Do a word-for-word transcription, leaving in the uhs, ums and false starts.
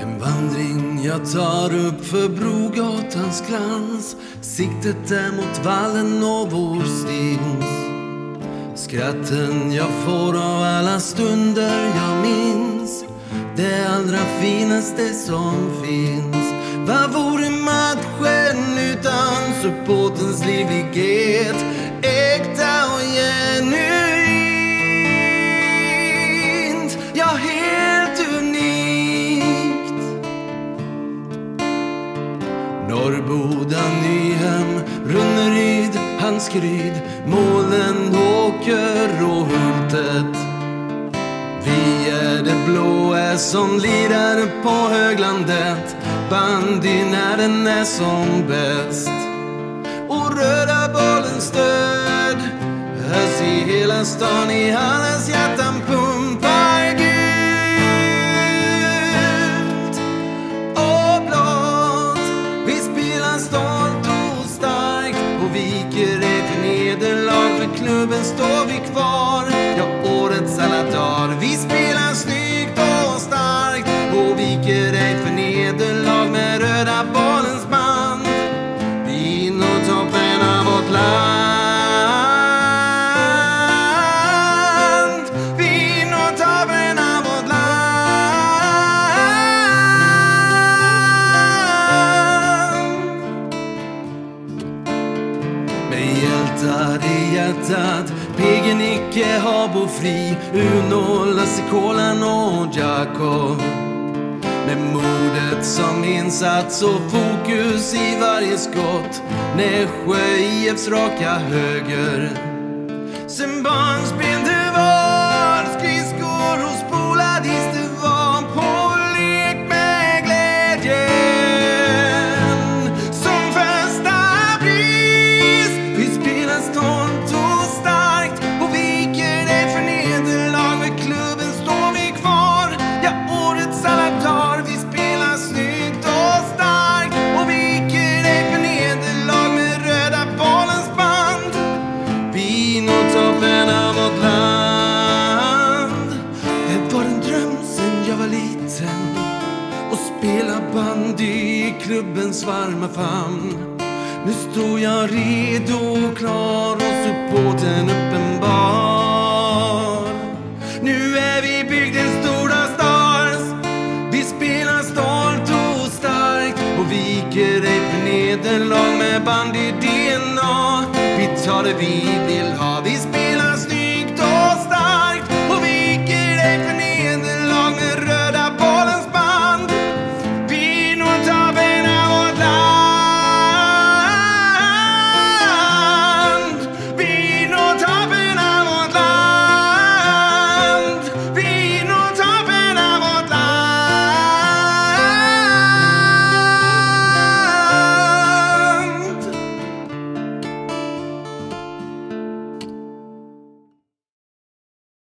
En vandring jag tar upp för Brogatans glans. Siktet är mot vallen och vår stins. Skratten jag får av alla stunder jag minns. Det allra finaste som finns. Vad vore matchen utan supportens livlighet? Äkta och genuint. Ja, helt unikt. Norrboda, Nyhem, Runneryd, Hanskeryd, Målen, Åker och Hultet. Vi är det blåa som lirar på höglandet. Bandyn när den är som bäst. Och röda bollens stöd hörs i hela stan, i allas hjärtan pumpar gult och blått. Vi spelar stolt och starkt och viker ej för nederlag. För klubben står vi kvar, ja, årets alla dagar. Vi spelar snyggt och starkt och viker ej för nederlag. Med röda bollens band vi når toppen av vårt land. Vi når toppen av vårt land. Med hjältar i hjärtat, Pegen, Icke, Habo, Fri, Uno, Lasse, Kolan och Jakob. Med modet som insats och fokus i varje skott. Nässjö I F:s raka höger. Sen barnsben det var, skridskor och spola dis det var. På lek med glädjen som första pris. Vi spelar stolt och starkt och viker ej för nederlag. Med klubben står vi kvar, ja, årets alla dagar. Vi spelar snyggt och starkt och viker ej för nederlag. Med röda bollens band vi når toppen av vårt land. Det var en dröm sen jag var liten, och spela bandy i klubbens varma famn. Nu står jag redo och klar och supporten uppenbar. Nu är vi bygdens stora stars. Vi spelar stolt och starkt och viker ej för nederlag. Med bandy D N A vi tar det vi vill ha. Vi spelar